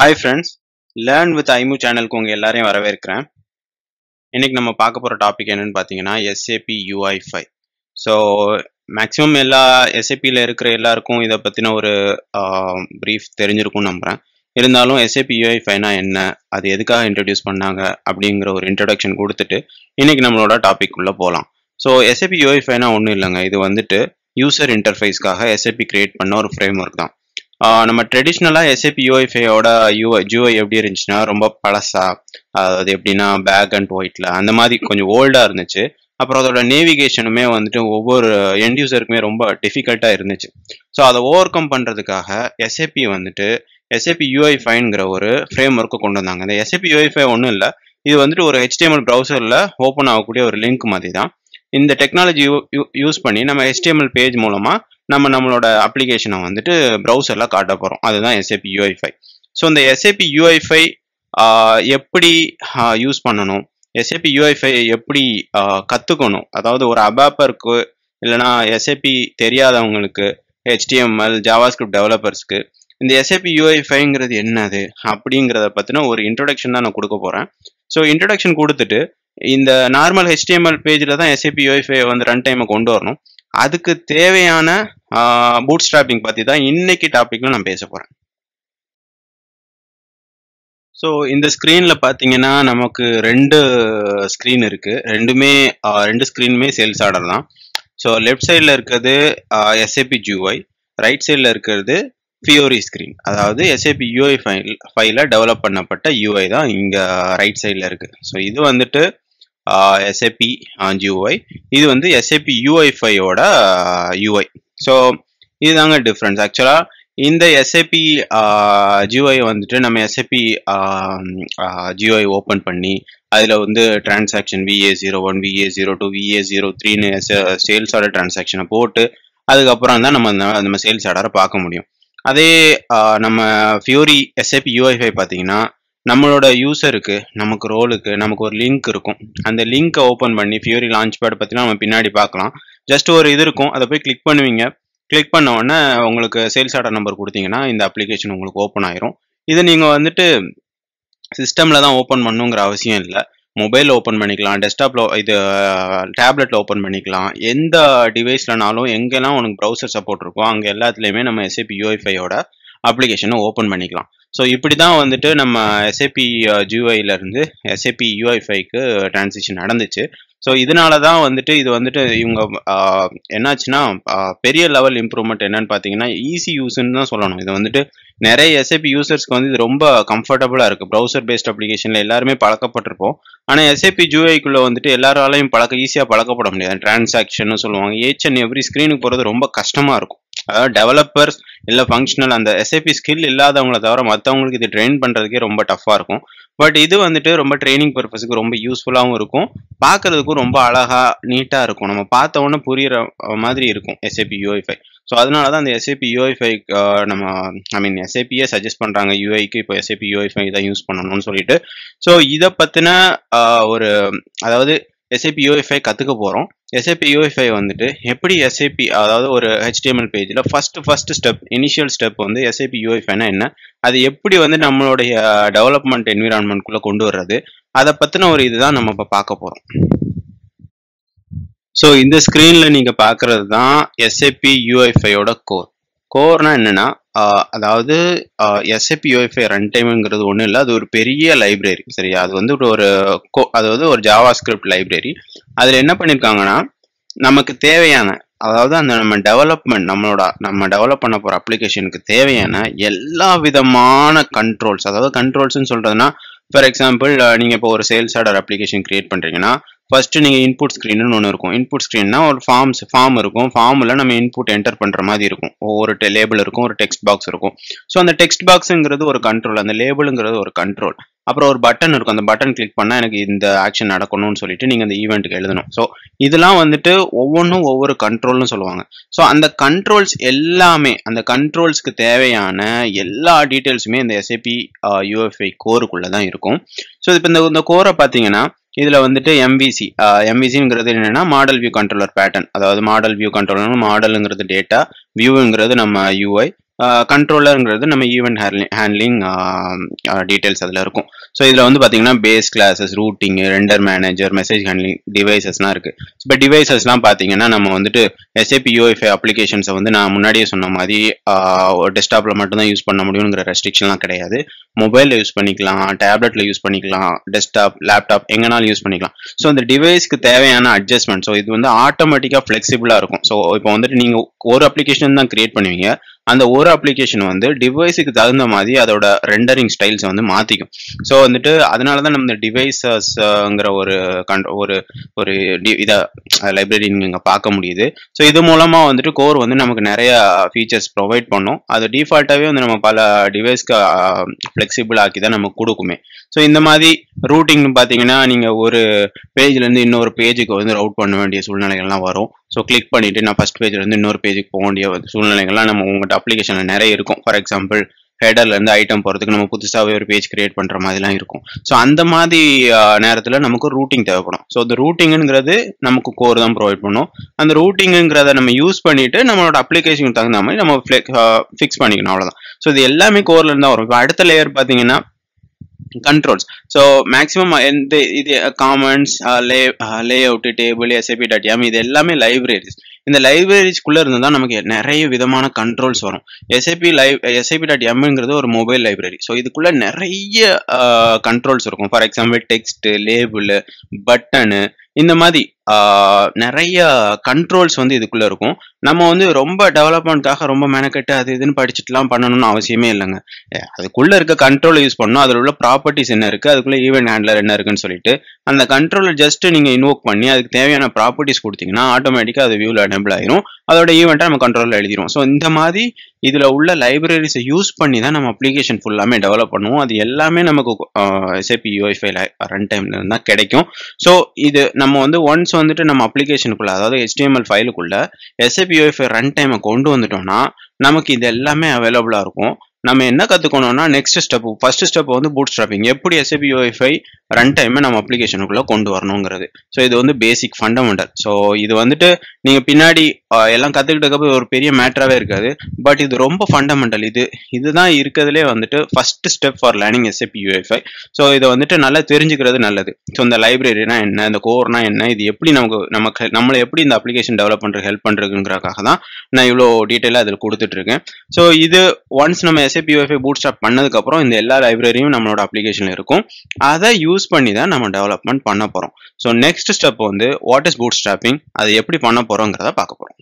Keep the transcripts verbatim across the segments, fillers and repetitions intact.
Hi friends, Learn with ஐமு சேனலுக்கு உங்க எல்லாரையும் வரவேற்கிறேன். இன்னைக்கு நம்ம பார்க்க போற டாபிக் என்னன்னு பார்த்தீங்கன்னா S A P U I five. So maximum எல்லா S A P ல இருக்கிற எல்லாருக்கும் இதை பத்தின ஒரு பிரீஃப் தெரிஞ்சிருக்கும்னு நம்புறேன். இருந்தாலும் S A P U I five னா என்ன, அது எதுக்காக இன்ட்ரடியூஸ் பண்ணாங்க அப்படிங்கிற ஒரு இன்ட்ரடக்ஷன் கொடுத்துட்டு இன்னைக்கு நம்மளோட டாபிக் உள்ள போகலாம். So S A P U I five னா ஒன்றும் இல்லைங்க, இது வந்துட்டு யூசர் இன்டர்ஃபேஸ்க்காக S A P கிரியேட் பண்ண ஒரு ஃப்ரேம் ஒர்க் தான். நம்ம ட்ரெடிஷ்னலாக S A P U I five ஓட யூஐ ஜியூஐ எப்படி இருந்துச்சுன்னா ரொம்ப பழசா, அதாவது எப்படின்னா பேக் அண்ட் ஒயிட்ல அந்த மாதிரி கொஞ்சம் ஓல்டாக இருந்துச்சு. அப்புறம் அதோட நேவிகேஷனுமே வந்துட்டு ஒவ்வொரு எண்ட் யூசருக்குமே ரொம்ப டிஃபிகல்ட்டாக இருந்துச்சு. ஸோ அதை ஓவர் கம் பண்ணுறதுக்காக S A P வந்துட்டு S A P U I five ஒரு ஃப்ரேம் ஒர்க்கை கொண்டு வந்தாங்க. இந்த S A P U I five ஒன்றும் இல்லை, இது வந்துட்டு ஒரு H T M L ப்ரௌசரில் ஓப்பன் ஆகக்கூடிய ஒரு லிங்க் மாதிரி தான். இந்த டெக்னாலஜி யூஸ் பண்ணி நம்ம H T M L page மூலமாக நம்ம நம்மளோட அப்ளிகேஷனை வந்துட்டு ப்ரௌசரில் காட்ட போகிறோம். அதுதான் S A P U I five. So இந்த S A P U I five எப்படி யூஸ் பண்ணணும், S A P U I five எப்படி கற்றுக்கணும், அதாவது ஒரு அபாப்பருக்கு இல்லைனா S A P தெரியாதவங்களுக்கு, H T M L JavaScript டெவலப்பர்ஸ்க்கு இந்த S A P U I five என்னது அப்படிங்கிறத பற்றின ஒரு இன்ட்ரொடக்ஷன் தான் நான் கொடுக்க போகிறேன். ஸோ இன்ட்ரொடக்ஷன் கொடுத்துட்டு இந்த normal H T M L பேஜில் தான் S A P U I five வந்து ரன் டைமை கொண்டு வரணும். அதுக்கு தேவையான பூட் ஸ்ட்ராப்பிங் பற்றி தான் இன்னைக்கு டாபிக்ல நான் பேச போகிறேன். ஸோ இந்த ஸ்க்ரீனில் பார்த்தீங்கன்னா நமக்கு ரெண்டு ஸ்க்ரீன் இருக்குது. ரெண்டுமே ரெண்டு ஸ்க்ரீனுமே சேல்ஸ் ஆர்டர் தான். ஸோ லெஃப்ட் சைடில் இருக்கிறது S A P G U I, right சைடில் இருக்கிறது Fiori ஸ்க்ரீன். அதாவது S A P U I five develop பண்ணப்பட்ட U I தான் இங்கே ரைட் சைடில் இருக்குது. ஸோ இது வந்துட்டு S A P G U I, இது வந்து S A P U I five ஓட U I. ஸோ இதுதாங்க டிஃப்ரென்ஸ். ஆக்சுவலாக இந்த S A P G U I வந்துட்டு நம்ம S A P G U I open பண்ணி அதில் வந்து transaction V A zero one, V A zero two, V A zero three ன்னு சேல்ஸ் ஆர்டர் டிரான்சாக்ஷனை போட்டு அதுக்கப்புறம் தான் நம்ம நம்ம சேல்ஸ் ஆர்டரை பார்க்க முடியும். அதே நம்ம Fiori S A P U I five பார்த்தீங்கன்னா நம்மளோட யூசருக்கு, நமக்கு ரோலுக்கு நமக்கு ஒரு லிங்க் இருக்கும். அந்த லிங்க்கை ஓப்பன் பண்ணி Fiori லான்ச் பேட் பற்றினா நம்ம பின்னாடி பார்க்கலாம். ஜஸ்ட் ஒரு இது இருக்கும், அதை போய் கிளிக் பண்ணுவீங்க. கிளிக் பண்ண உடனே உங்களுக்கு சேல்ஸ் ஆர்டர் நம்பர் கொடுத்தீங்கன்னா இந்த அப்ளிகேஷன் உங்களுக்கு ஓப்பன் ஆயிரும். இது நீங்கள் வந்துட்டு சிஸ்டமில் தான் ஓப்பன் பண்ணுங்கிற அவசியம் இல்லை. மொபைலில் ஓப்பன் பண்ணிக்கலாம், டெஸ்க்டாப்பில் இது டேப்லெட்டில் ஓப்பன் பண்ணிக்கலாம். எந்த டிவைஸ்லனாலும் எங்கெல்லாம் உனக்கு ப்ரௌசர் சப்போர்ட் இருக்கோ அங்கே எல்லாத்துலேயுமே நம்ம S A P U I five ஓட அப்ளிகேஷனை ஓப்பன் பண்ணிக்கலாம். ஸோ இப்படி தான் வந்துட்டு நம்ம S A P G U I-லேருந்து S A P U I five-க்கு டிரான்சிஷன் நடந்துச்சு. ஸோ இதனால தான் வந்துட்டு இது வந்துட்டு இவங்க என்னாச்சுன்னா பெரிய லெவல் இம்ப்ரூவ்மெண்ட் என்னன்னு பார்த்தீங்கன்னா ஈஸி யூஸ்ன்னு தான் சொல்லணும். இது வந்துட்டு நிறைய S A P யூசர்ஸ்க்கு வந்து இது ரொம்ப கம்ஃபர்டபுளாக இருக்குது. ப்ரௌசர் பேஸ்ட் அப்ளிகேஷனில் எல்லாருமே பழக்கப்பட்டிருப்போம். ஆனால் S A P G U I-க்குள்ளே வந்துட்டு எல்லாராலையும் பழக்க ஈஸியாக பழக்கப்பட முடியாது. டிரான்சாக்ஷன் சொல்லுவாங்க, ஈச் அண்ட் எவ்ரி ஸ்க்ரீனுக்கு போகிறது ரொம்ப கஷ்டமாக இருக்கும். அதாவது டெவலப்பர்ஸ் இல்லை ஃபங்க்ஷனல் அந்த S A P ஸ்கில் இல்லாதவங்கள தவிர மற்றவங்களுக்கு இது ட்ரெயின் பண்ணுறதுக்கே ரொம்ப டஃப்பாக இருக்கும். பட் இது வந்துட்டு ரொம்ப ட்ரைனிங் பர்பஸுக்கு ரொம்ப யூஸ்ஃபுல்லாகவும் இருக்கும், பார்க்கறதுக்கும் ரொம்ப அழகாக நீட்டாக இருக்கும். நம்ம பார்த்த உடனே புரிகிற மாதிரி இருக்கும் S A P U I five. So அதனால தான் அந்த S A P U I five நம்ம ஐ மீன் S A P-யே சஜஸ்ட் பண்ணுறாங்க U I-க்கு இப்போ S A P U I five தான் யூஸ் பண்ணணும்னு சொல்லிட்டு. ஸோ இதை பற்றின ஒரு அதாவது S A P U I five கற்றுக்க போகிறோம். S A P U I five வந்துட்டு எப்படி S A P அதாவது ஒரு H T M L பேஜில் first first step initial step வந்து S A P U I five-னா என்ன, அது எப்படி வந்து நம்மளுடைய டெவலப்மெண்ட் என்விரான்மெண்ட்குள்ளே கொண்டு வர்றது, அதை பற்றின ஒரு இதுதான் நம்ம இப்போ பார்க்க போகிறோம். ஸோ இந்த ஸ்க்ரீனில் நீங்கள் பார்க்குறது தான் S A P U I five-ஓட கோர். கோர்னா என்னென்னா அதாவது S A P U I five run டைமுங்கிறது ஒன்றும் இல்லை, அது ஒரு பெரிய லைப்ரரி. சரியா, அது வந்து ஒரு அதாவது ஒரு ஜாவாஸ்கிரிப்ட் லைப்ரரி. அதில் என்ன பண்ணியிருக்காங்கன்னா நமக்கு தேவையான அதாவது அந்த நம்ம டெவலப்மெண்ட் நம்மளோட நம்ம டெவலப் பண்ண போகிற அப்ளிகேஷனுக்கு தேவையான எல்லா விதமான கண்ட்ரோல்ஸ், அதாவது கண்ட்ரோல்ஸ்ன்னு சொல்கிறதுனா ஃபார் எக்ஸாம்பிள் நீங்கள் இப்போ ஒரு சேல்ஸ் ஆர்டர் அப்ளிகேஷன் கிரியேட் பண்ணுறீங்கன்னா ஃபர்ஸ்ட் நீங்கள் இன்புட் ஸ்க்ரீன்னு ஒன்று இருக்கும். இன்புட் ஸ்க்ரீன்னா ஒரு ஃபார்ம்ஸ் ஃபார்ம் இருக்கும். ஃபார்மில் நம்ம இன்புட் என்டர் பண்ணுற மாதிரி இருக்கும். ஒவ்வொரு லேபிள் இருக்கும், ஒரு டெக்ஸ்ட் பாக்ஸ் இருக்கும். ஸோ அந்த டெக்ஸ்ட் பாக்ஸுங்கிறது ஒரு கண்ட்ரோல், அந்த லேபிளுங்கிறது ஒரு கண்ட்ரோல். அப்புறம் ஒரு பட்டன் இருக்கும், அந்த பட்டன் கிளிக் பண்ணால் எனக்கு இந்த ஆக்ஷன் நடக்கணும்னு சொல்லிட்டு நீங்கள் அந்த ஈவெண்ட்டுக்கு எழுதணும். ஸோ இதெல்லாம் வந்துட்டு ஒவ்வொன்றும் ஒவ்வொரு கண்ட்ரோல்னு சொல்லுவாங்க. ஸோ அந்த கண்ட்ரோல்ஸ் எல்லாமே அந்த கண்ட்ரோல்ஸ்க்கு தேவையான எல்லா டீட்டெயில்ஸுமே இந்த S A P U I five கோருக்குள்ளே தான் இருக்கும். ஸோ இப்போ இந்த இந்த கோரை பார்த்தீங்கன்னா இதில் வந்துட்டு M V C M V C-ங்கிறது என்னென்னா மாடல் வியூ கண்ட்ரோலர் பேட்டர்ன். அதாவது மாடல் வியூ கண்ட்ரோலர், மாடலுங்கிறது டேட்டா, வியூங்கிறது நம்ம U I, கண்ட்ரோலருங்கிறது நம்ம ஈவெண்ட் ஹேண்ட்லிங் டீட்டெயில்ஸ் அதில் இருக்கும். ஸோ இதில் வந்து பார்த்தீங்கன்னா base classes, routing, render manager, message handling, டிவைசஸ்லாம் இருக்குது. இப்போ டிவைசஸ்லாம் பார்த்தீங்கன்னா நம்ம வந்துட்டு எஸ்ஏபி யூஐஃபை அப்ளிகேஷன்ஸை வந்து நான் முன்னாடியே சொன்ன மாதிரி டெஸ்க்டாப்பில் மட்டும்தான் யூஸ் பண்ண முடியுங்கிற ரெஸ்ட்ரிக்ஷன்லாம் கிடையாது. மொபைலில் யூஸ் பண்ணிக்கலாம், டேப்லெட்டில் யூஸ் பண்ணிக்கலாம், டெஸ்க்டாப், லேப்டாப் எங்கேனாலும் யூஸ் பண்ணிக்கலாம். ஸோ அந்த டிவைஸ்க்கு தேவையான அட்ஜஸ்ட்மெண்ட், ஸோ இது வந்து ஆட்டோமேட்டிக்காக ஃப்ளெக்சிபிளாக இருக்கும். ஸோ இப்போ வந்துட்டு நீங்கள் ஒரு அப்ளிகேஷன் தான் கிரியேட் பண்ணுவீங்க, அந்த ஒரு அப்ளிகேஷன் வந்து டிவைஸுக்கு தகுந்த மாதிரி அதோட ரெண்டரிங் ஸ்டைல்ஸை வந்து மாற்றிக்கும். ஸோ வந்துட்டு அதனால தான் நம்ம இந்த டிவைசஸ்ங்கிற ஒரு கண் ஒரு ஒரு இதை லைப்ரரி நீங்கள் பார்க்க முடியுது. ஸோ இது மூலமாக வந்துட்டு கோர் வந்து நமக்கு நிறைய ஃபீச்சர்ஸ் ப்ரொவைட் பண்ணும். அது டிஃபால்ட்டாகவே வந்து நம்ம பல டிவைஸ்க்கு ஃப்ளெக்சிபிள் ஆக்கி தான் நமக்கு கொடுக்குமே. ஸோ இந்த மாதிரி ரூட்டிங்னு பார்த்தீங்கன்னா நீங்கள் ஒரு பேஜ்லேருந்து இன்னொரு பேஜுக்கு வந்து ரவுட் பண்ண வேண்டிய சூழ்நிலைகள்லாம் வரும். ஸோ கிளிக் பண்ணிவிட்டு நான் ஃபஸ்ட் பேஜ்லேருந்து இன்னொரு பேஜுக்கு போக வேண்டிய சூழ்நிலைகள்லாம் நம்ம உங்கள்கிட்ட அப்ளிகேஷனில் நிறைய இருக்கும். ஃபார் எக்ஸாம்பிள் ஹெடர்லேருந்து ஐட்டம் போகிறதுக்கு நம்ம புதுசாகவே ஒரு பேஜ் கிரியேட் பண்ணுற மாதிரிலாம் இருக்கும். ஸோ அந்த மாதிரி நேரத்தில் நமக்கு ரூட்டிங் தேவைப்படும். ஸோ அந்த ரூட்டிங்கிறது நமக்கு கோர் தான் ப்ரொவைட் பண்ணும். அந்த ரூட்டிங்கிறத நம்ம யூஸ் பண்ணிவிட்டு நம்மளோட அப்ளிகேஷனுக்கு தகுந்த மாதிரி நம்ம ஃபிக்ஸ் பண்ணிக்கணும், அவ்வளோதான். ஸோ இது எல்லாமே கோர்லேருந்து தான் வரும். இப்போ அடுத்த லேயர் பார்த்தீங்கன்னா கண்ட்ரோல்ஸ். ஸோ மேக்ஸிமம் எந்த இது comments, lay layout, table, SAP dot M இது எல்லாமே லைப்ரரிஸ். இந்த லைப்ரரிஸ்குள்ளே இருந்து தான் நமக்கு நிறைய விதமான கண்ட்ரோல்ஸ் வரும். எஸ்ஏபி லைவ் எஸ்ஏபி டாட் எம்ங்கிறது ஒரு மொபைல் லைப்ரரி. ஸோ இதுக்குள்ளே நிறைய கண்ட்ரோல்ஸ் இருக்கும். For example text, label, button, இந்த மாதிரி நிறைய கண்ட்ரோல்ஸ் வந்து இதுக்குள்ளே இருக்கும். நம்ம வந்து ரொம்ப டெவலப்மெண்ட்காக ரொம்ப மெனக்கெட்டு அது இதுன்னு படிச்சுட்டுலாம் பண்ணணும்னு அவசியமே இல்லைங்க. அதுக்குள்ளே இருக்க கண்ட்ரோலை யூஸ் பண்ணணும். அதில் உள்ள ப்ராப்பர்ட்டிஸ் என்ன இருக்குது, அதுக்குள்ளே ஈவெண்ட் ஹேண்ட்லர் என்ன இருக்குன்னு சொல்லிட்டு அந்த கண்ட்ரோலை ஜஸ்ட் நீங்கள் இன்வோக் பண்ணி அதுக்கு தேவையான ப்ராப்பர்ட்டிஸ் கொடுத்தீங்கன்னா ஆட்டோமேட்டிக்காக அது வியூவில் எனேபிள் ஆயிரும். அதோட ஈவெண்ட்டை நம்ம கண்ட்ரோலில் எழுதிரும். ஸோ இந்த மாதிரி இதில் உள்ள லைப்ரரிஸை யூஸ் பண்ணி தான் நம்ம அப்ளிகேஷன் ஃபுல்லாமே டெவலப் பண்ணுவோம். அது எல்லாமே நமக்கு எஸ்ஏபி யூஐஃபை ரன் டைம்ல இருந்தால் கிடைக்கும். ஸோ இது நம்ம வந்து ஒன்ஸ் வந்துட்டு நம்ம அப்ளிகேஷனுக்குள்ள, அதாவது ஹெச்டிஎம்எல் ஃபைலுக்குள்ள எஸ்ஏபி யூஐஃபை ரன் டைமை கொண்டு வந்துட்டோம்னா நமக்கு இது எல்லாமே அவைலபிளாக இருக்கும். நம்ம என்ன கற்றுக்கணும்னா நெக்ஸ்ட் ஸ்டெப், ஃபர்ஸ்ட் ஸ்டெப் வந்து பூட் ஸ்ட்ராப்பிங். எப்படி எஸ்ஏபி யூஐஃபை ரன் டைமை நம்ம அப்ளிகேஷனுக்குள்ளே கொண்டு வரணுங்கிறது. ஸோ இது வந்து பேசிக் ஃபண்டமெண்டல். ஸோ இது வந்துட்டு நீங்கள் பின்னாடி எல்லாம் கற்றுக்கிட்டதுக்கு ஒரு பெரிய மேட்டராகவே இருக்காது. பட் இது ரொம்ப ஃபண்டமெண்டல். இது இதுதான் இருக்கிறதுலே வந்துட்டு first step for learning SAP UI five. So இதை வந்துட்டு நல்லா தெரிஞ்சுக்கிறது நல்லது. ஸோ இந்த லைப்ரரினா என்ன, இந்த கோர்னா என்ன, இது எப்படி நமக்கு நமக்கு நம்மளை எப்படி இந்த அப்ளிகேஷன் டெவலப் பண்ணுறது ஹெல்ப் பண்ணுறதுங்கிறதுக்காக தான் நான் இவ்வளோ டீட்டெயிலாக அதில் கொடுத்துட்ருக்கேன். ஸோ இது ஒன்ஸ் நம்ம எஸ்ஏபி யூஐஃபை பூட் ஸ்ட்ராப் பண்ணதுக்கப்புறம் இந்த எல்லா லைப்ரரியும் நம்மளோட அப்ளிகேஷனில் இருக்கும். அதை யூஸ் பண்ணி தான் நம்ம டெவலப்மெண்ட் பண்ண போகிறோம். ஸோ நெக்ஸ்ட் ஸ்டெப் வந்து வாட் இஸ் பூட் ஸ்ட்ராப்பிங், அது எப்படி பண்ண போகிறோங்கிறத பார்க்க போகிறோம்.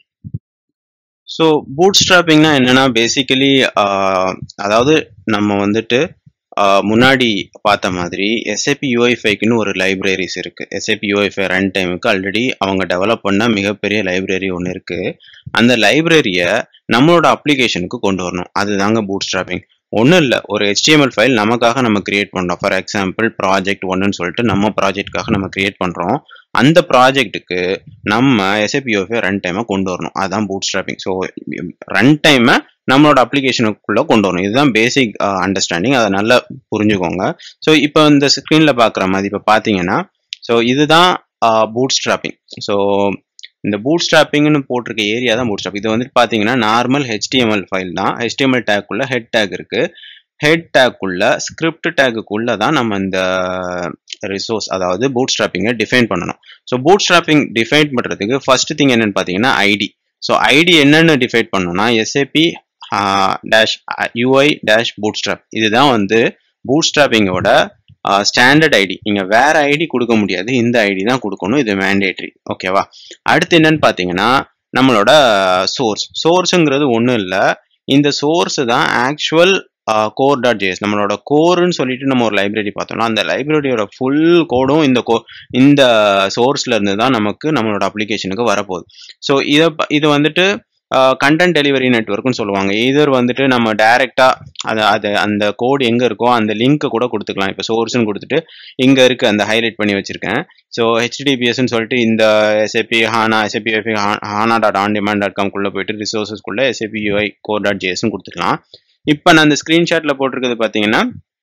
ஸோ பூட் ஸ்ட்ராப்பிங்னா என்னன்னா பேசிக்கலி அதாவது நம்ம வந்துட்டு முன்னாடி பார்த்த மாதிரி எஸ்ஏபி யூஐஃபைக்குன்னு ஒரு லைப்ரரிஸ் இருக்குது. எஸ்ஏபி யூஐஃபை ரன் டைமுக்கு ஆல்ரெடி அவங்க டெவலப் பண்ண மிகப்பெரிய லைப்ரரி ஒன்று இருக்குது. அந்த லைப்ரரியை நம்மளோட அப்ளிகேஷனுக்கு கொண்டு வரணும். அதுதாங்க பூட் ஸ்ட்ராப்பிங். ஒன்றும் இல்லை, ஒரு ஹெச்டிஎம்எல் ஃபைல் நமக்காக நம்ம கிரியேட் பண்ணுறோம். ஃபார் எக்ஸாம்பிள் ப்ராஜெக்ட் ஒன்றுன்னு சொல்லிட்டு நம்ம ப்ராஜெக்டுக்காக நம்ம கிரியேட் பண்ணுறோம். அந்த ப்ராஜெக்ட்டுக்கு நம்ம எஸ்ஏபி யூஐஃபை ரன் டைமை கொண்டு வரணும். அதுதான் பூட் ஸ்ட்ராப்பிங். ஸோ ரன் டைமை நம்மளோட அப்ளிகேஷனுக்குள்ளே கொண்டு வரணும். இதுதான் பேசிக் அண்டர்ஸ்டாண்டிங். அதை நல்லா புரிஞ்சுக்கோங்க. ஸோ இப்போ இந்த ஸ்க்ரீனில் பார்க்குற மாதிரி இப்போ பார்த்தீங்கன்னா ஸோ இதுதான் பூட் ஸ்ட்ராப்பிங். ஸோ இந்த பூட் ஸ்ட்ராப்பிங்னு போட்டிருக்க ஏரியா தான் பூட் ஸ்ட்ராப். இது வந்துட்டு பார்த்தீங்கன்னா நார்மல் ஹெச்டிஎம்எல் ஃபைல் தான். ஹெச்டிஎம்எல் டேக்குள்ள ஹெட் டேக் இருக்குது. ஹெட் டேக்குள்ள ஸ்கிரிப்ட் டேக்குள்ள தான் நம்ம இந்த ரிசோர்ஸ், அதாவது பூட் ஸ்ட்ராப்பிங்கை டிஃபைன் பண்ணணும். ஸோ பூட் ஸ்ட்ராப்பிங் டிஃபைன் பண்ணுறதுக்கு ஃபர்ஸ்ட் திங் என்னன்னு பார்த்தீங்கன்னா ஐடி. ஸோ ஐடி என்னென்னு டிஃபைன் பண்ணணும்னா SAP dash UI dash bootstrap. இதுதான் வந்து பூட் ஸ்ட்ராப்பிங்கோட ஸ்டாண்டர்ட் ஐடி. நீங்கள் வேற ஐடி கொடுக்க முடியாது, இந்த ஐடி தான் கொடுக்கணும். இது மேண்டேட்ரி. ஓகேவா? அடுத்து என்னன்னு பார்த்தீங்கன்னா நம்மளோட சோர்ஸ். சோர்ஸுங்கிறது ஒன்றும் இல்லை, இந்த சோர்ஸ் தான் ஆக்சுவல் கோர் டாட் ஜேஎஸ். நம்மளோட கோர்ன்னு சொல்லிட்டு நம்ம ஒரு லைப்ரரி பார்த்தோம்னா அந்த லைப்ரரியோட ஃபுல் கோடும் இந்த கோ இந்த சோர்ஸ்ல இருந்து தான் நமக்கு நம்மளோட அப்ளிகேஷனுக்கு வரப்போகுது. ஸோ இதை இது வந்துட்டு கண்டென்ட் டெலிவரி நெட்வொர்க்னு சொல்லுவாங்க. இதர் வந்துட்டு நம்ம டைரெக்டாக அதை அது அந்த கோடு எங்கே இருக்கோ அந்த லிங்க்கை கூட கொடுத்துக்கலாம். இப்போ சோர்ஸ்ன்னு கொடுத்துட்டு இங்கே இருக்குது, அந்த ஹைலைட் பண்ணி வச்சுருக்கேன். ஸோ ஹெச்டிடிபிஎஸ்ன்னு சொல்லிட்டு இந்த SAP HANA SAP HANA dot on demand dot காம்குள்ளே போயிட்டு ரிசோர்ஸஸ்குள்ளே எஸ்ஏபி யூஐ கோர் டாட் ஜேஎஸ்ன்னு கொடுத்துக்கலாம். இப்போ நான் அந்த ஸ்க்ரீன்ஷாட்டில் போட்டிருக்கிறது பார்த்தீங்கன்னா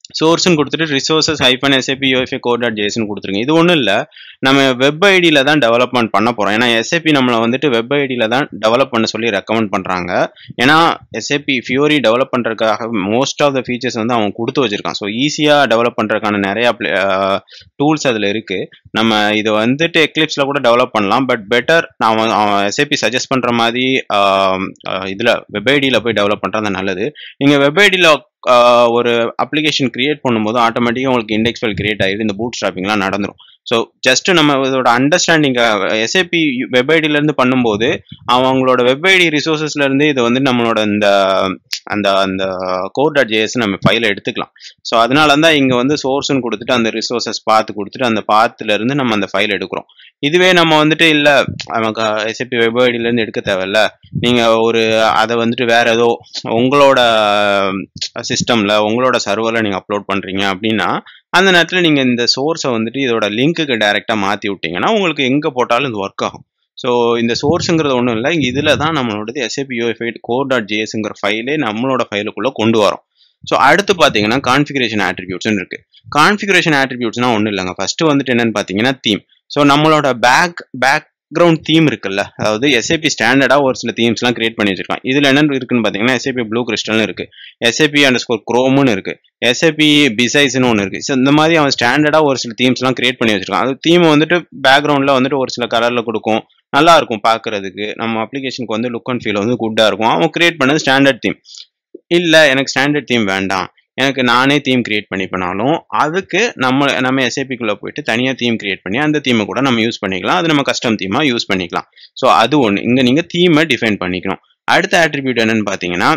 சோர்ஸ்னு கொடுத்துட்டு resources hyphen SAP UFA code dot ஜேஎஸ்னு கொடுத்துருங்க. இது ஒன்றும் இல்லை, நம்ம வெப் ஐடியில் தான் டெவலப்மெண்ட் பண்ண போகிறோம். ஏன்னா எஸ்ஏபி நம்மளை வந்துட்டு வெப் ஐடியில் தான் டெவலப் பண்ண சொல்லி ரெக்கமெண்ட் பண்ணுறாங்க. ஏன்னா எஸ்ஏபி ஃபியூரி டெவலப் பண்ணுறதுக்காக மோஸ்ட் ஆஃப் த ஃபீச்சர்ஸ் வந்து அவன் கொடுத்து வச்சிருக்கான். ஸோ ஈஸியாக டெவலப் பண்ணுறதுக்கான நிறையா டூல்ஸ் அதில் இருக்குது. நம்ம இதை வந்துட்டு எக்லிப்ஸில் கூட டெவலப் பண்ணலாம். பட் பெட்டர் நான் எஸ்ஏபி சஜஸ்ட் பண்ணுற மாதிரி இதில் வெப் ஐடியில் போய் டெவலப் பண்ணுறது நல்லது. நீங்கள் வெப் ஐடியில் ஒரு அப்ளிகேஷன் கிரியேட் பண்ணும்போது ஆட்டோமேட்டிக்காக உங்களுக்கு இண்டெக்ஸ் ஃபைல் கிரியேட் ஆகிடுது. இந்த பூட் ஸ்ட்ராப்பிங்லாம் நடந்துடும். ஸோ ஜஸ்ட் நம்ம இதோட அண்டர்ஸ்டாண்டிங் எஸ்ஏபி வெப் ஐடியிலேருந்து பண்ணும்போது அவங்களோட வெப் ஐடி ரிசோர்ஸஸ்லேருந்து இதை வந்து நம்மளோட இந்த அந்த அந்த கோட் டாட் ஜேஎஸ் நம்ம ஃபைலை எடுத்துக்கலாம். ஸோ அதனால தான் இங்கே வந்து சோர்ஸ்ன்னு கொடுத்துட்டு அந்த ரிசோர்ஸஸ் பார்த்து கொடுத்துட்டு அந்த பாத்துலேருந்து நம்ம அந்த ஃபைல் எடுக்கிறோம். இதுவே நம்ம வந்துட்டு இல்லை நமக்கு எஸ்ஏபி வெப் ஐடியிலேருந்து எடுக்க தேவையில்ல, நீங்கள் ஒரு அதை வந்துட்டு வேற ஏதோ உங்களோட சிஸ்டமில் உங்களோட சர்வரில் நீங்கள் அப்லோட் பண்ணுறீங்க அப்படின்னா அந்த நேரத்தில் நீங்கள் இந்த சோர்ஸை வந்துட்டு இதோட லிங்க்குக்கு டைரெக்டாக மாற்றி விட்டிங்கன்னா உங்களுக்கு எங்கே போட்டாலும் இது ஒர்க் ஆகும். ஸோ இந்த சோர்ஸுங்கிறது ஒன்றும் இல்லை, இதில் தான் நம்மளோடது எஸ்ஏபி யூஎஃப்ஐ கோட் டாட் ஜேஎஸ்ங்கிற ஃபைலே நம்மளோட ஃபைலுக்குள்ளே கொண்டு வரோம். ஸோ அடுத்து பார்த்தீங்கன்னா கான்ஃபிகரேஷன் ஆட்ரிபியூட்ஸ்னு இருக்குது. கான்ஃபிகரேஷன் ஆட்ரிபியூட்ஸ்னால் ஒன்றும் இல்லைங்க. ஃபஸ்ட்டு வந்துட்டு என்னென்னு பார்த்தீங்கன்னா தீம். ஸோ நம்மளோட பேக் பேக்ரவுண்ட் தீம் இருக்குல்ல, அதாவது எஸ்ஏபி ஸ்டாண்டர்டாக ஒரு சில தீம்ஸ்லாம் கிரியேட் பண்ணி வச்சிருக்கான். இதில் என்னென்னு இருக்குன்னு பார்த்தீங்கன்னா எஸ்ஏபி ப்ளூ கிறிஸ்டல்னு இருக்குது, எஸ்ஏபி அண்டர் ஸ்கோர் குரோம்னு இருக்குது, எஸ்ஏபி பிசைஸ்னு ஒன்று இருக்குது. ஸோ இந்த மாதிரி அவன் ஸ்டாண்டர்டாக ஒரு சில தீம்ஸ்லாம் கிரியேட் பண்ணி வச்சிருக்கான். அது தீமை வந்துட்டு பேக்ரவுண்டில் வந்துட்டு ஒரு சில கலரில் கொடுக்கும், நல்லா இருக்கும் பார்க்கறதுக்கு. நம்ம அப்ளிகேஷனுக்கு வந்து லுக் அண்ட் ஃபீல் வந்து குட்டாக இருக்கும். அவன் கிரியேட் பண்ணது ஸ்டாண்டர்ட் தீம். இல்லை எனக்கு ஸ்டாண்டர்ட் தீம் வேண்டாம், எனக்கு நானே தீம் கிரியேட் பண்ணிப்பனாலும் அதுக்கு நம்ம நம்ம எஸ்ஏபிக்குள்ளே போயிட்டு தனியாக தீம் கிரியேட் பண்ணி அந்த தீமை கூட நம்ம யூஸ் பண்ணிக்கலாம். அது நம்ம கஸ்டம் தீமாக யூஸ் பண்ணிக்கலாம். ஸோ அது ஒன்று. இங்கே நீங்கள் தீமை டிஃபைன் பண்ணிக்கணும். அடுத்த ஆட்ரிபியூட் என்னன்னு பார்த்தீங்கன்னா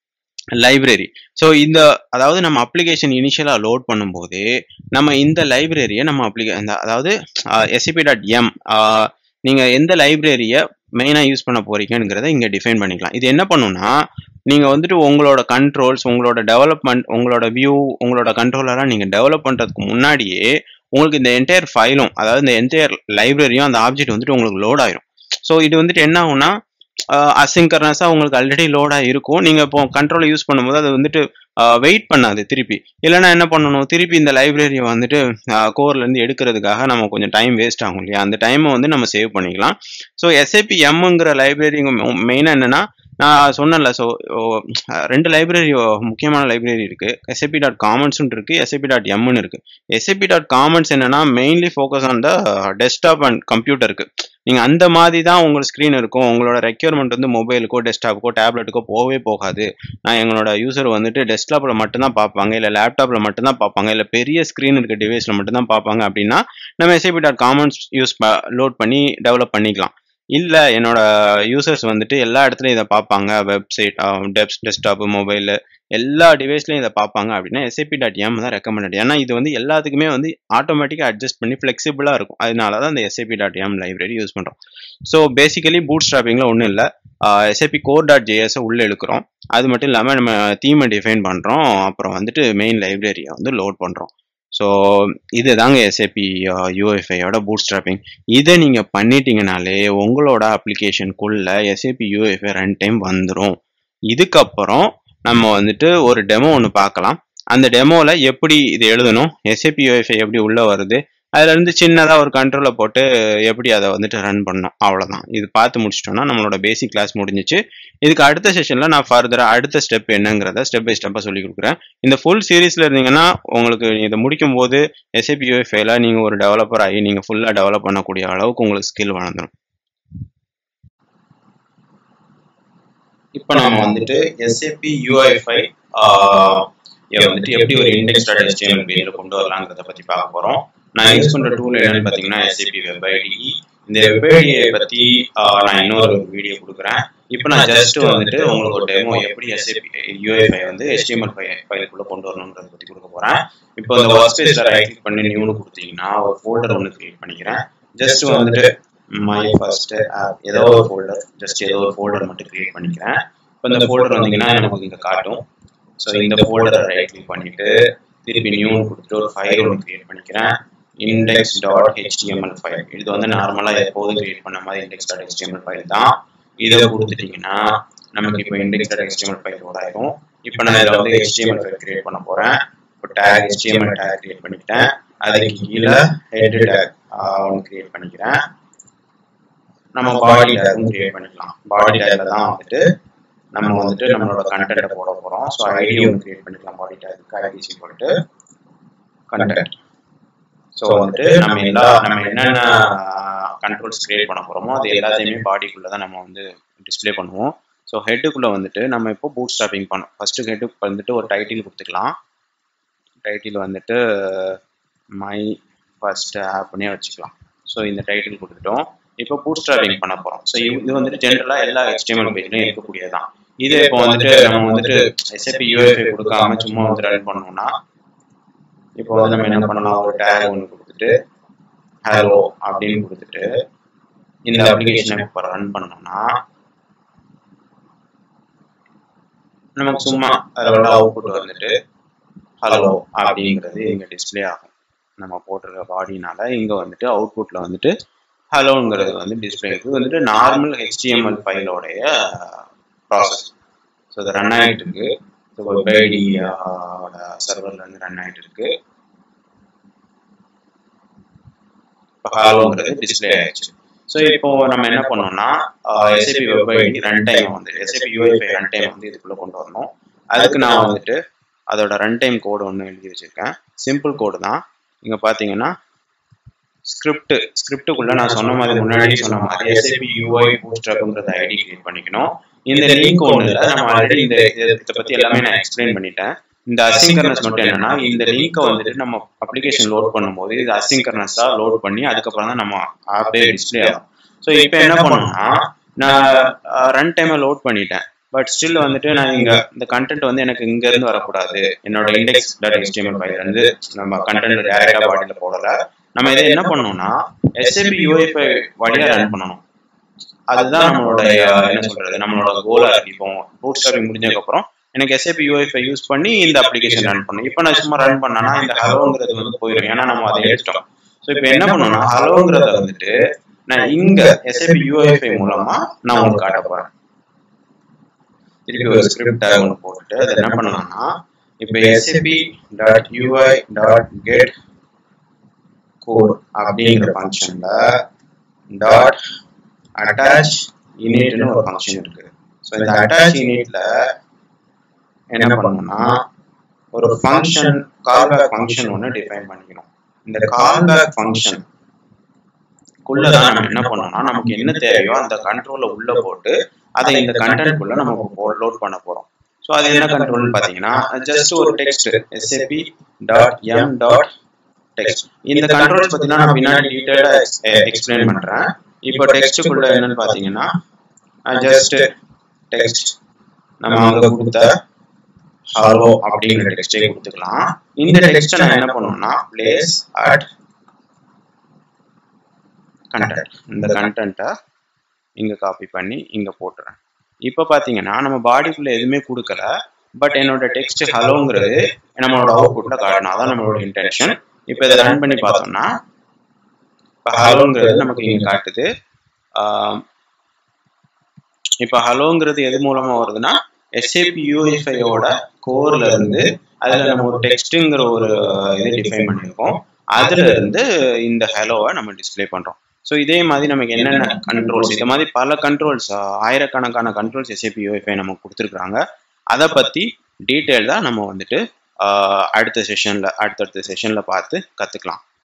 லைப்ரரி. ஸோ இந்த அதாவது நம்ம அப்ளிகேஷன் இனிஷியலாக லோட் பண்ணும்போது நம்ம இந்த லைப்ரரியை நம்ம அப்ளிகே இந்த அதாவது எஸ்ஏபி டாட் எம் நீங்கள் எந்த லைப்ரரியை மெயினாக யூஸ் பண்ண போறீங்கிறத இங்கே டிஃபைன் பண்ணிக்கலாம். இது என்ன பண்ணுன்னா நீங்கள் வந்துட்டு உங்களோட கண்ட்ரோல்ஸ் உங்களோட டெவலப்மெண்ட் உங்களோட வியூ உங்களோட கண்ட்ரோலராக நீங்கள் டெவலப் பண்ணுறதுக்கு முன்னாடியே உங்களுக்கு இந்த என்டையர் ஃபைலும் அதாவது இந்த என்டையர் லைப்ரரியும் அந்த ஆப்ஜெக்ட் வந்துட்டு உங்களுக்கு லோட் ஆயிரும். ஸோ இது வந்துட்டு என்ன ஆகும்னா அசிங்கர்னஸாக உங்களுக்கு ஆல்ரெடி லோடாக இருக்கும். நீங்கள் இப்போ கண்ட்ரோலை யூஸ் பண்ணும்போது அது வந்துட்டு வெயிட் பண்ணாது திருப்பி. இல்லைனா என்ன பண்ணணும், திருப்பி இந்த லைப்ரரியை வந்துட்டு கோர்லேருந்து எடுக்கிறதுக்காக நம்ம கொஞ்சம் டைம் வேஸ்ட் ஆகும் இல்லையா, அந்த டைமை வந்து நம்ம சேவ் பண்ணிக்கலாம். ஸோ எஸ்ஏபி எம்ங்கிற லைப்ரரி மெயினாக என்னென்னா நான் சொன்னேன்ல, ஸோ ரெண்டு லைப்ரரி முக்கியமான லைப்ரரி இருக்குது. எஸ்ஏபி டாட் காமன்ஸ்னு இருக்குது, எஸ்ஏபி டாட் எம்னு இருக்குது. எஸ்ஏபி டாட் காமன்ஸ் என்னன்னா mainly focus on the desktop and கம்ப்யூட்டருக்கு. நீங்கள் அந்த மாதிரி தான் உங்கள் ஸ்க்ரீன் இருக்கும். உங்களோட ரெக்யர்மெண்ட் வந்து மொபைலுக்கோ டெஸ்க்டாப்புக்கோ டேப்லெட்டுக்கோ போகவே போகாது. நான் எங்களோட யூசர் வந்துட்டு டெஸ்க்டாப்பில் மட்டும்தான் பார்ப்பாங்க, இல்லை லேப்டாப்பில் மட்டும்தான் பார்ப்பாங்க, இல்லை பெரிய ஸ்க்ரீன் இருக்க டிவைஸில் மட்டும்தான் பார்ப்பாங்க அப்படின்னா நம்ம SAP dot commons use load பண்ணி டெவலப் பண்ணிக்கலாம். இல்லை என்னோட யூசர்ஸ் வந்துட்டு எல்லா இடத்துலையும் இதை பார்ப்பாங்க, வெப்சைட் டெப்ஸ் டெஸ்க்டாப்பு மொபைலு எல்லா டிவைஸ்லையும் இதை பார்ப்பாங்க அப்படின்னா எஸ்ஏபி டாட் எம் தான் ரெக்கமெண்டட். ஏன்னா இது வந்து எல்லாத்துக்குமே வந்து ஆட்டோமேட்டிக்காக அட்ஜஸ்ட் பண்ணி ஃப்ளெக்சிபிளாக இருக்கும். அதனால தான் இந்த SAP dot M library use பண்ணுறோம். ஸோ பேசிக்கலி பூட் ஸ்ட்ராப்பிங்கில் ஒன்றும் இல்லை, எஸ்ஏபி கோர் டாட் ஜேஎஸை உள்ளே எடுக்கிறோம். அது மட்டும் இல்லாமல் நம்ம தீமை டிஃபைன் பண்ணுறோம், அப்புறம் வந்துட்டு மெயின் லைப்ரரியை வந்து லோட் பண்ணுறோம். ஸோ இது தாங்க எஸ்ஏபி யூஎஃப்ஐயோட பூட் ஸ்ட்ராப்பிங். இதை நீங்கள் பண்ணிட்டீங்கனாலே உங்களோட அப்ளிகேஷனுக்குள்ள எஸ்ஏபி யூஎஃப்ஐ ரன் டைம் வந்துடும். இதுக்கப்புறம் நம்ம வந்துட்டு ஒரு டெமோ ஒன்று பார்க்கலாம். அந்த டெமோவில் எப்படி இது எழுதணும், எஸ்ஏபி யூஎஃப்ஐ எப்படி உள்ளே வருது, அதுலேருந்து சின்னதாக ஒரு கண்ட்ரோலை போட்டு எப்படி அதை வந்துட்டு ரன் பண்ணணும், அவ்வளோதான். இது பார்த்து முடிச்சிட்டோன்னா நம்மளோட பேசிக் கிளாஸ் முடிஞ்சிச்சு. இதுக்கு அடுத்த செஷனில் நான் ஃபர்தராக அடுத்த ஸ்டெப் என்னங்கிறத ஸ்டெப் பை ஸ்டெப்பாக சொல்லி கொடுக்குறேன். இந்த ஃபுல் சீரீஸில் இருந்தீங்கன்னா உங்களுக்கு இதை முடிக்கும் போது எஸ்ஏபி யூஎஃப்ஐல நீங்கள் ஒரு டெவலப்பர் ஆகி நீங்கள் ஃபுல்லாக டெவலப் பண்ணக்கூடிய அளவுக்கு உங்களுக்கு ஸ்கில் வளர்ந்துடும். இப்போ நம்ம வந்துட்டு எஸ்ஏபி யூஎஃப்ஐ வந்துட்டு எப்படி ஒரு இண்டெக்ஸ் டாட் எச்டிஎம்எல் பேஜில் கொண்டு வரலாங்கிறத பற்றி பார்க்க போகிறோம். நான் யூஸ் பண்ணுற டூல் என்னன்னு பார்த்தீங்கன்னா எஸ்ஏபி வெப் ஐடி. இந்த வெப் ஐடியை பற்றி நான் இன்னொரு வீடியோ கொடுக்குறேன். இப்போ நான் ஜஸ்ட் வந்துட்டு உங்களுக்கு ஒரு டெமோ எப்படி எஸ்ஏபி யூஎஃப்ஐ வந்து எச்டிஎம்எல் ஃபைலுக்குள்ளே கொண்டு வரணுன்றதை பற்றி கொடுக்க போகிறேன். இப்போ இந்த ஒர்க் ஸ்பேஸில் ரைட் கிளிக் பண்ணி நியூன்னு கொடுத்தீங்கன்னா ஒரு ஃபோல்டர் ஒன்று கிரியேட் பண்ணிக்கிறேன். ஜஸ்ட் வந்துட்டு மை ஃபர்ஸ்ட் ஆப் ஏதோ ஒரு ஃபோல்டர் ஜஸ்ட் ஏதோ ஒரு ஃபோல்டர் மட்டும் கிரியேட் பண்ணிக்கிறேன். இப்போ இந்த ஃபோல்டர் வந்தீங்கன்னா நமக்கு இங்கே காட்டும். ஸோ இந்த ஃபோல்டரை ரைட் கிளிக் பண்ணிட்டு திருப்பி நியூன்னு கொடுத்துட்டு ஒரு ஃபைல் ஒன்று கிரியேட் பண்ணிக்கிறேன். Index dot HTML file. இது வந்து நார்மலாக எப்போதும் கிரியேட் பண்ண மாதிரி இண்டெக்ஸ் டாட் ஹெச்டிஎம்எல் ஃபைல் தான். இதை கொடுத்துட்டீங்கன்னா நமக்கு இப்போ index dot HTML file load ஆயிரும். இப்போ நான் இதில் வந்து ஹெச்டிஎம்எல் ஃபைல் கிரியேட் பண்ண போகிறேன். இப்போ டேக் ஹெச்டிஎம்எல் டேக் கிரியேட் பண்ணிக்கிட்டேன். அதுக்கு கீழே ஹெட் டேக் ஒன்று கிரியேட் பண்ணிக்கிறேன். நம்ம பாடி டேக்கும் கிரியேட் பண்ணிக்கலாம். பாடி டேக்ல தான் வந்துட்டு நம்ம வந்துட்டு நம்மளோட கண்டென்ட்டை போட போகிறோம். ஸோ ஐடி ஒன்று கிரியேட் பண்ணிக்கலாம். பாடி டேக்கு ஐடி போட்டு கண்டென்ட். ஸோ வந்துட்டு நம்ம எல்லா நம்ம என்னென்ன கண்ட்ரோல்ஸ் கிரியேட் பண்ண போகிறோமோ அது எல்லாத்தையுமே பாடிக்குள்ளே தான் நம்ம வந்து டிஸ்பிளே பண்ணுவோம். ஸோ ஹெட்டுக்குள்ளே வந்துட்டு நம்ம இப்போ பூட் ஸ்ட்ராப்பிங் பண்ணோம். ஃபஸ்ட்டு ஹெட்டுக்கு வந்துட்டு ஒரு டைட்டில் கொடுத்துக்கலாம். டைட்டில் வந்துட்டு மை ஃபர்ஸ்ட் ஆப்னே வச்சுக்கலாம். ஸோ இந்த டைட்டில் கொடுத்துட்டோம். இப்போ பூட் ஸ்ட்ராப்பிங் பண்ண போகிறோம். ஸோ இது வந்துட்டு ஜென்ரலாக எல்லா ஹெச்டிஎம்எல் பேஜ்லையும் இருக்கக்கூடியதான். இது இப்போ வந்துட்டு நம்ம வந்துட்டு எஸ்ஏபி யூஐஃபை கொடுக்காம சும்மா வந்து ரன் பண்ணோம்னா இப்போ வந்து நம்ம என்ன பண்ணலாம், ஒரு டேக் ஒன்று கொடுத்துட்டு ஹலோ அப்படின்னு கொடுத்துட்டு இந்த அப்ளிகேஷனை இப்போ ரன் பண்ணோம்னா நமக்கு சும்மா அதோட அவுட்புட் வந்துட்டு ஹலோ அப்படிங்கிறது இங்கே டிஸ்பிளே ஆகும். நம்ம போட்டிருக்க பாடினால இங்கே வந்துட்டு அவுட்புட்டில் வந்துட்டு ஹலோங்கிறது வந்து டிஸ்பிளே இருக்குது. வந்துட்டு நார்மல் ஹெச்டிஎம்எல் ஃபைலோடைய ப்ராசஸ். ஸோ இது ரன் ஆகிட்டு இருக்கு. ஸோ வெப் ஐடியோட சர்வரில் வந்து ரன் ஆகிட்டு இருக்கு. இப்போ ஹலோங்கிறது டிஸ்பிளே ஆயிடுச்சு. ஸோ இப்போ நம்ம என்ன பண்ணோம்னா SAP web ID run time வந்து எஸ்ஏபி யூஐஃபை ரன் டைம் வந்து இதுக்குள்ளே கொண்டு வரணும். அதுக்கு நான் வந்துட்டு அதோட ரன் டைம் கோடு ஒன்று எழுதி வச்சிருக்கேன். சிம்பிள் கோடு தான். இங்கே பார்த்தீங்கன்னா ஸ்கிரிப்ட் ஸ்கிரிப்டுக்குள்ள நான் சொன்ன மாதிரி முன்னாடி சொன்ன மாதிரி எஸ்ஏபி யூஐ பூட்ஸ்ட்ராப்ங்கிறத ஐடி கிரியேட் பண்ணிக்கணும். இந்த லிங்க் ஒன்று இல்லை, நம்ம ஆல்ரெடி இந்த இதை பற்றி எல்லாமே நான் எக்ஸ்பிளைன் பண்ணிட்டேன். இந்த அசிங்கர்னஸ் மட்டும் என்னன்னா, இந்த லிங்கை வந்துட்டு நம்ம அப்ளிகேஷன் லோட் பண்ணும்போது இது அசிங்கர்னஸா லோட் பண்ணி அதுக்கப்புறம் தான் நம்ம ஆப்பே டிஸ்பிளே ஆகும். ஸோ இப்போ என்ன பண்ணணும்னா, நான் ரன் டைமை லோட் பண்ணிட்டேன். பட் ஸ்டில் வந்துட்டு நான் இங்க இந்த கண்டென்ட் வந்து எனக்கு இங்க இருந்து வரக்கூடாது. என்னோட இண்டெக்ஸ் டாட் ஹெச்டிஎம்எல் ஃபைல் இருந்து நம்ம கண்டென்ட் டைரக்டா பாடியில போடல. நம்ம இதை என்ன பண்ணணும்னா எஸ்ஏபி யூஐஃபை வழியா ரன் பண்ணணும். அதுதான் நம்மளோட என்ன சொல்றது நம்மளோட கோலா இருக்கு. இப்போ பூட் ஸ்ட்ராப்பிங் முடிஞ்சதுக்கு அப்புறம் எனக்கு எஸ்ஏபி யூஐஃபை யூஸ் பண்ணி இந்த அப்ளிகேஷன் ரன் பண்ணணும். இப்போ நான் சும்மா ரன் பண்ணேன்னா இந்த ஹலோங்கிறது வந்து போயிடும். ஏன்னா நம்ம அதை எடுத்துட்டோம். ஸோ இப்போ என்ன பண்ணணும்னா ஹலோங்கிறத வந்துட்டு நான் இங்க எஸ்ஏபி யூஐஃபை மூலமா நான் உங்களுக்கு காட்ட போறேன். திருப்பி ஒரு ஸ்கிரிப்ட் டேக் ஒன்று போட்டுட்டு அதை என்ன பண்ணலாம்னா இப்போ SAP dot UI dot get code அப்படிங்கிற ஃபங்க்ஷன்ல டாட் அட்டாச் இனிட்னு ஒரு ஃபங்க்ஷன் இருக்கு. ஸோ இந்த அட்டாச் இனிட்ல என்ன பண்ணணும்னா ஒரு ஃபங்க்ஷன் கால்பேக் ஃபங்க்ஷன் ஒன்று டிஃபைன் பண்ணிக்கணும். இந்த கால்பேக் ஃபங்க்ஷன் குள்ளதான் நம்ம என்ன பண்ணோம்னா நமக்கு என்ன தேவையோ அந்த கண்ட்ரோலை உள்ள போட்டு அதை இந்த கண்டென்ட் குள்ள நம்ம லோட் பண்ண போறோம். ஸோ அது என்ன கண்ட்ரோல்னு பார்த்தீங்கன்னா ஜஸ்ட் ஒரு text SAP dot M dot text. இந்த கண்ட்ரோல்ஸ் பார்த்தீங்கன்னா நான் பின்னாடி டீட்டெயிலா எக்ஸ்பிளைன் பண்றேன். இப்போ டெக்ஸ்ட்டுக்குள்ள என்னன்னு பார்த்தீங்கன்னா ஜஸ்ட் டெக்ஸ்ட் நம்ம அங்க கொடுத்த ஹலோ அப்படிங்கிற டெக்ஸ்டே கொடுத்துக்கலாம். இந்த டெக்ஸ்ட்டை நான் என்ன பண்ணுவேன்னா பிளேஸ் அட் கண்டென்ட், இந்த கண்டென்ட்டை இங்க காப்பி பண்ணி இங்க போட்டுறேன். இப்போ பாத்தீங்கன்னா நம்ம பாடிக்குள்ள எதுவுமே கொடுக்கல. பட் என்னோட டெக்ஸ்ட் ஹலோங்கிறது நம்மளோட அவுட்புட்ல காட்டணும். அதான் நம்மளோட இன்டென்ஷன். இப்போ இதை ரன் பண்ணி பார்த்தோம்னா இப்போ ஹலோங்கிறது நமக்கு இங்க காட்டுது. இப்போ ஹலோங்கிறது எது மூலமா வருதுன்னா எஸ்ஏபி யூஐஃபையோட கோர்ல இருந்து அதுல நம்ம ஒரு டெக்ஸ்ட்ங்கிற ஒரு இதை டிஃபைன் பண்ணியிருக்கோம். அதுல இருந்து இந்த ஹலோவை நம்ம டிஸ்பிளே பண்றோம். ஸோ இதே மாதிரி நமக்கு என்னென்ன கண்ட்ரோல்ஸ், இந்த மாதிரி பல கண்ட்ரோல்ஸ் ஆயிரக்கணக்கான கண்ட்ரோல்ஸ் எஸ்ஏபி யூஐஃபை நமக்கு கொடுத்துருக்குறாங்க. அதை பற்றி டீட்டெயில்டாக நம்ம வந்துட்டு அடுத்த செஷனில் அடுத்தடுத்த செஷனில் பார்த்து கற்றுக்கலாம்.